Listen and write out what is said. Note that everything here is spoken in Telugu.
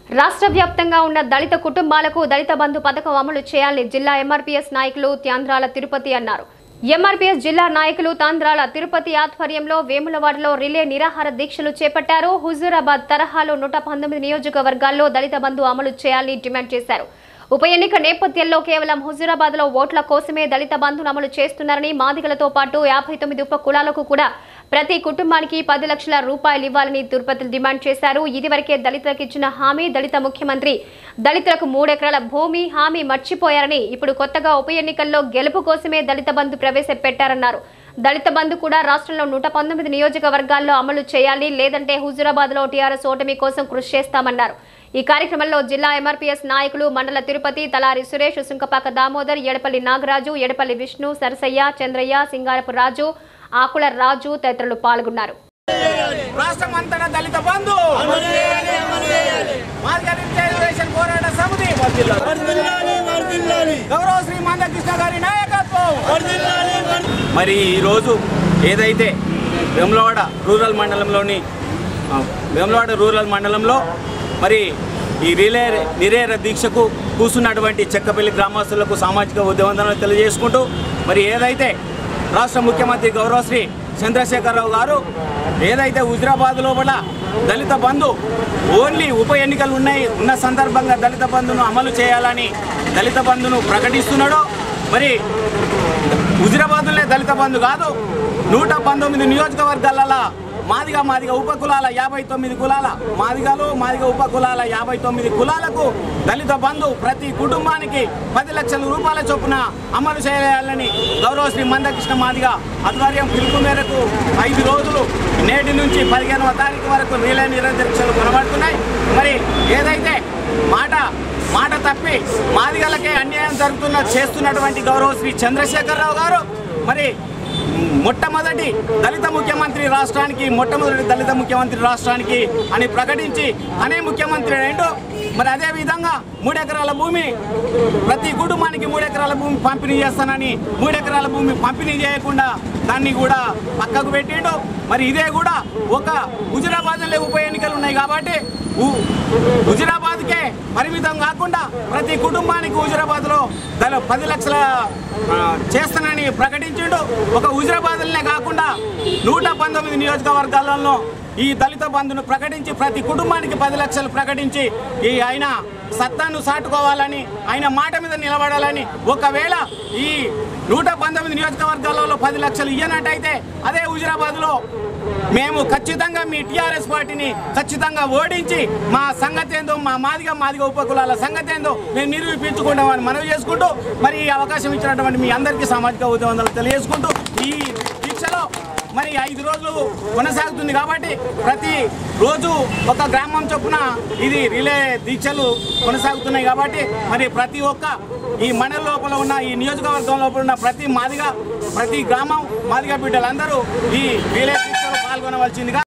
రాష్ట్ర వ్యాప్తంగా ఉన్న దళిత కుటుంబాలకు దళిత బంధు పథకం అమలు చేయాలని జిల్లా ఎంఆర్పీఎస్ నాయకులు తాంద్రాల తిరుపతి అన్నారు. ఎంఆర్పీఎస్ జిల్లా నాయకులు తాంద్రాల తిరుపతి ఆధ్వర్యంలో వేములవాడలో రిలే నిరాహార దీక్షలు చేపట్టారు. హుజూరాబాద్ తరహాలో 119 నియోజకవర్గాల్లో దళిత బంధు అమలు చేయాలని డిమాండ్ చేశారు. ఉప ఎన్నిక నేపథ్యంలో కేవలం హుజూరాబాద్ లో ఓట్ల కోసమే దళిత బంధును అమలు చేస్తున్నారని, మాదిగలతో పాటు 59 ఉప కులాలకు కూడా ప్రతి కుటుంబానికి 10 లక్షల రూపాయలు ఇవ్వాలని తిరుపతి డిమాండ్ చేశారు. ఇదివరకే దళితులకు ఇచ్చిన హామీ దళిత ముఖ్యమంత్రి దళితులకు 3 ఎకరాల భూమి హామీ మర్చిపోయారని, ఇప్పుడు కొత్తగా ఉప ఎన్నికల్లో గెలుపు కోసమే దళిత బంధు ప్రవేశపెట్టారన్నారు. దళిత బంధు కూడా రాష్ట్రంలో 119 నియోజకవర్గాల్లో అమలు చేయాలి, లేదంటే హుజూరాబాద్ లో టీఆర్ఎస్ ఓటమి కోసం కృషి చేస్తామన్నారు. ఈ కార్యక్రమంలో జిల్లా ఎంఆర్పీఎస్ నాయకులు మండల తిరుపతి, తలారి సురేష్, సుంకపాక దామోదర్, ఎడపల్లి నాగరాజు, ఎడపల్లి విష్ణు, సరసయ్య, చంద్రయ్య, సింగారపు రాజు, ఆకుల రాజు తదితరులు పాల్గొన్నారు. మరి ఈరోజు ఏదైతే వెములవాడ రూరల్ మండలంలో మరి ఈ నిరేర దీక్షకు కూర్చున్నటువంటి చెక్కపల్లి గ్రామస్తులకు సామాజిక ఉద్యమంలో తెలియజేసుకుంటూ మరి ఏదైతే రాష్ట్ర ముఖ్యమంత్రి గౌరవశ్రీ చంద్రశేఖరరావు గారు ఏదైతే హుజూరాబాద్ లోపల దళిత బంధు ఓన్లీ ఉప ఎన్నికలు ఉన్న సందర్భంగా దళిత బంధును అమలు చేయాలని దళిత బంధును ప్రకటిస్తున్నాడో, మరి హుజూరాబాద్లో దళిత బంధు కాదు 119 నియోజకవర్గాలలో మాదిగ ఉపకులాల 59 కులాల మాదిగ ఉపకులాల 59 కులాలకు దళిత బంధు ప్రతి కుటుంబానికి 10 లక్షల రూపాయల చొప్పున అమలు చేయాలని గౌరవశ్రీ మందకృష్ణ మాదిగ ఆధ్వర్యం పిలుపు మేరకు 5 రోజులు నేటి నుంచి 15వ తారీఖు వరకు రిలే నిరాహారదీక్షలు కొనబడుతున్నాయి. మరి ఏదైతే మాట తప్పి మాదిగలకే అన్యాయం చేస్తున్నటువంటి గౌరవశ్రీ చంద్రశేఖరరావు గారు మరి మొట్టమొదటి దళిత ముఖ్యమంత్రి రాష్ట్రానికి అని ప్రకటించి అనే ముఖ్యమంత్రి ఏంటో మరి అదే విధంగా 3 ఎకరాల భూమి ప్రతి కుటుంబానికి 3 ఎకరాల భూమి పంపిణీ చేస్తానని 3 ఎకరాల భూమి పంపిణీ చేయకుండా దాన్ని కూడా పక్కకు పెట్టిండు. మరి ఇదే కూడా ఒక హుజూరాబాద్లో ఉప ఎన్నికలు ఉన్నాయి కాబట్టి హుజూరాబాద్కే పరిమితం కాకుండా ప్రతి కుటుంబానికి హుజూరాబాద్లో 10 లక్షల చేస్తానని ప్రకటించిండు. ఒక హుజూరాబాద్లనే కాకుండా 119 నియోజకవర్గాలలో ఈ దళిత బంధును ప్రకటించి ప్రతి కుటుంబానికి 10 లక్షలు ప్రకటించి ఈ ఆయన సత్తాను సాటుకోవాలని, ఆయన మాట మీద నిలబడాలని, ఒకవేళ ఈ 119 నియోజకవర్గాలలో 10 లక్షలు ఇయ్యనట్టయితే అదే హుజూరాబాద్లో మేము ఖచ్చితంగా మీ టీఆర్ఎస్ పార్టీని ఖచ్చితంగా ఓడించి మా సంగతి ఏందో, మా మాదిగ ఉపకులాల సంగతి ఏందో మేము నిరూపించుకుంటామని మనవి చేసుకుంటూ మరి ఈ అవకాశం ఇచ్చినటువంటి మీ అందరికీ సామాజిక ఉద్యమాలు తెలియజేసుకుంటూ ఈ దీక్షలో మరి 5 రోజులు కొనసాగుతుంది కాబట్టి ప్రతి రోజు ఒక గ్రామం చొప్పున ఇది రిలే దీక్షలు కొనసాగుతున్నాయి కాబట్టి మరి ప్రతి ఒక్క ఈ మండలం లోపల ఉన్న ఈ నియోజకవర్గం లోపల ఉన్న ప్రతి గ్రామం మాదిగ బిడ్డలందరూ ఈ రిలే దీక్షలో పాల్గొనవలసిందిగా